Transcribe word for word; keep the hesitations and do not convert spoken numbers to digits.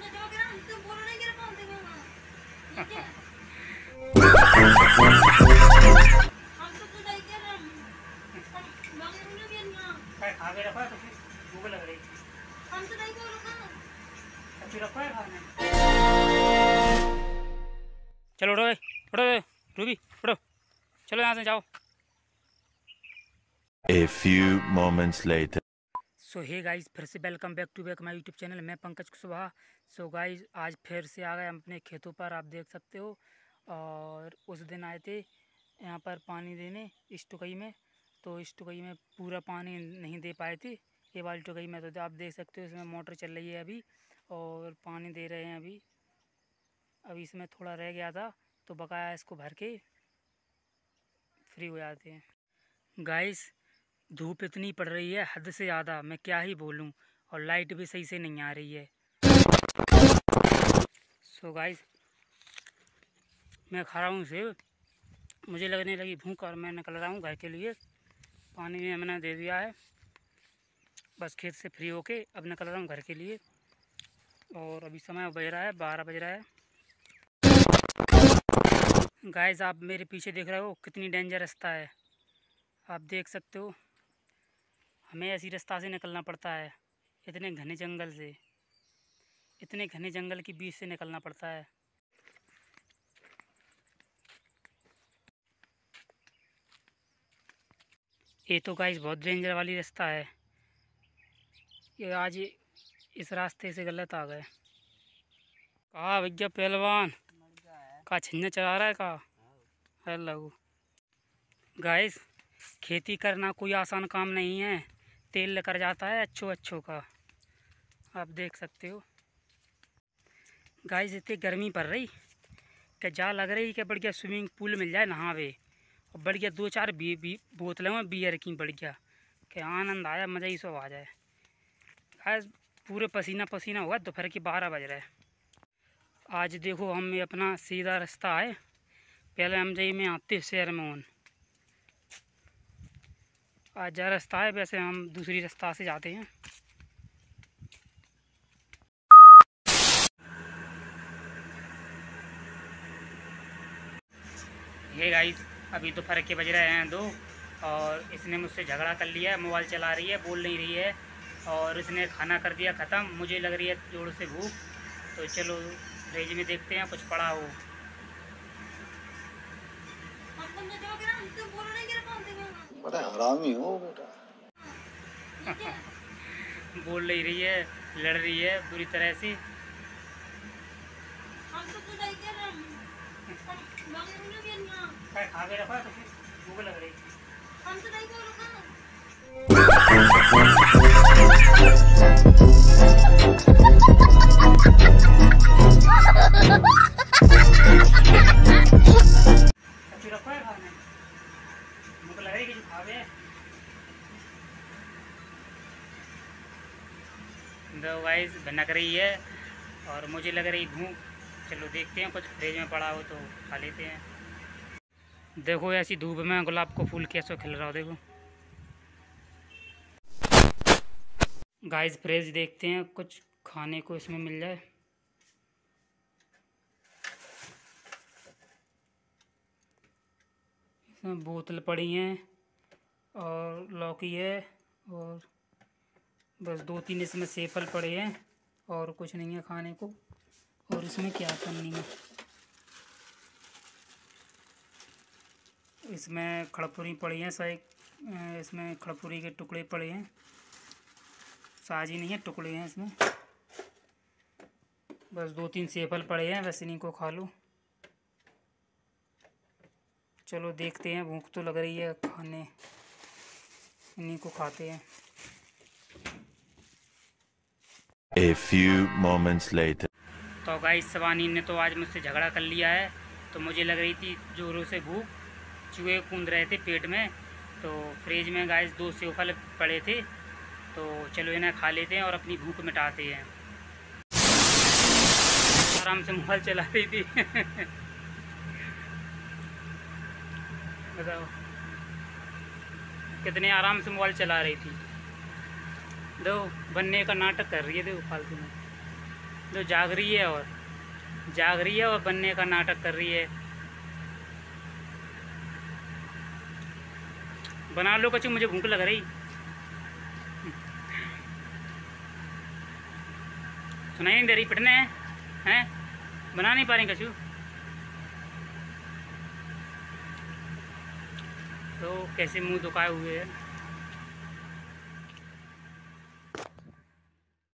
चलो उठो उठो रूबी उठो, चलो यहाँ से जाओ। A few moments later. So hey guys, फिर से welcome back to back my YouTube channel. मैं पंकज कुशवाहा। सो गाइस, आज फिर से आ गए हम अपने खेतों पर, आप देख सकते हो। और उस दिन आए थे यहाँ पर पानी देने इस टुकई में, तो इस टुकई में पूरा पानी नहीं दे पाए थे। ये वाली टुकई में तो आप देख सकते हो इसमें मोटर चल रही है अभी और पानी दे रहे हैं अभी। अभी इसमें थोड़ा रह गया था तो बकाया इसको भर के फ्री हो जाते हैं। गाइस, धूप इतनी पड़ रही है हद से ज़्यादा, मैं क्या ही बोलूं, और लाइट भी सही से नहीं आ रही है। सो गाइस, मैं खा रहा हूँ सेब, मुझे लगने लगी भूख और मैं निकल रहा हूँ घर के लिए। पानी में मैंने दे दिया है, बस खेत से फ्री होके अब निकल रहा हूँ घर के लिए। और अभी समय बज रहा है बारह बज रहा है। गाइस, आप मेरे पीछे देख रहे हो कितनी डेंजर रास्ता है, आप देख सकते हो। हमें ऐसी रास्ता से निकलना पड़ता है, इतने घने जंगल से, इतने घने जंगल के बीच से निकलना पड़ता है। ये तो गाइस बहुत डेंजर वाली रास्ता है। ये आज इस रास्ते से गलत आ गए। कहा भैया पहलवान का छिन्ना चला रहा है का। हेलो गाइस, खेती करना कोई आसान काम नहीं है, तेल लेकर जाता है अच्छो अच्छो का, आप देख सकते हो। गाइस, इतनी गर्मी पड़ रही कि जा लग रही कि बढ़िया स्विमिंग पूल मिल जाए नहावे, और बढ़िया दो चार बी बी बोतलें में बियर की बढ़िया कि आनंद आया, मज़ा ही सब आ जाए। गाइस, पूरे पसीना पसीना हुआ, दोपहर की बारह बज रहे। आज देखो हम अपना सीधा रास्ता है, पहले हम जाइए में आते शहर में हूँ, आज जा रास्ता है, वैसे हम दूसरी रास्ता से जाते हैं। ये गाइस, अभी दोपहर के बज रहे हैं दो, और इसने मुझसे झगड़ा कर लिया है, मोबाइल चला रही है, बोल नहीं रही है, और इसने खाना कर दिया ख़त्म। मुझे लग रही है जोर से भूख, तो चलो फ्रिज में देखते हैं कुछ पड़ा हो। बड़ा हरामी हो बेटा। बोल नहीं रही है, लड़ रही है बुरी तरह से। खा के रखा तो भूख लग रही। भूख लग रही कि खावे दो गाइस, भनक रही है और मुझे लग रही भूख। चलो देखते हैं कुछ फ्रिज में पड़ा हो तो खा लेते हैं। देखो ऐसी धूप में गुलाब को फूल कैसे खिल रहा हो, देखो गाइस। फ्रिज देखते हैं कुछ खाने को इसमें मिल जाए। इसमें बोतल पड़ी हैं और लौकी है, और बस दो तीन इसमें सेफल पड़े हैं और कुछ नहीं है खाने को। और इसमें क्या करनी है, इसमें खड़पुरी पड़ी हैं, सही इसमें खड़पुरी के टुकड़े पड़े हैं, साजी नहीं है टुकड़े हैं इसमें। बस दो तीन सेफल पड़े हैं, बस इन्हीं को खा लो। चलो देखते हैं, भूख तो लग रही है, खाने इन्हीं को खाते हैं। A few moments later. तो गाइस, सवानी ने तो आज मुझसे झगड़ा कर लिया है, तो मुझे लग रही थी जोरों से भूख, चूहे कूद रहे थे पेट में। तो फ्रिज में गाइस दो सेवफल पड़े थे, तो चलो इन्हें खा लेते हैं और अपनी भूख मिटाते हैं। आराम से मोबाइल चला रही थी। बताओ कितने आराम से मोबाइल चला रही थी, दो बनने का नाटक कर रही है, देखो फालतू में। जो जाग रही है और जाग रही है और बनने का नाटक कर रही है। बना लो कचू, मुझे भूख लग रही। सुनाई नहीं दे रही, पिटने हैं हैं, बना नहीं पा रही कचू। तो कैसे मुंह दुखाए हुए हैं।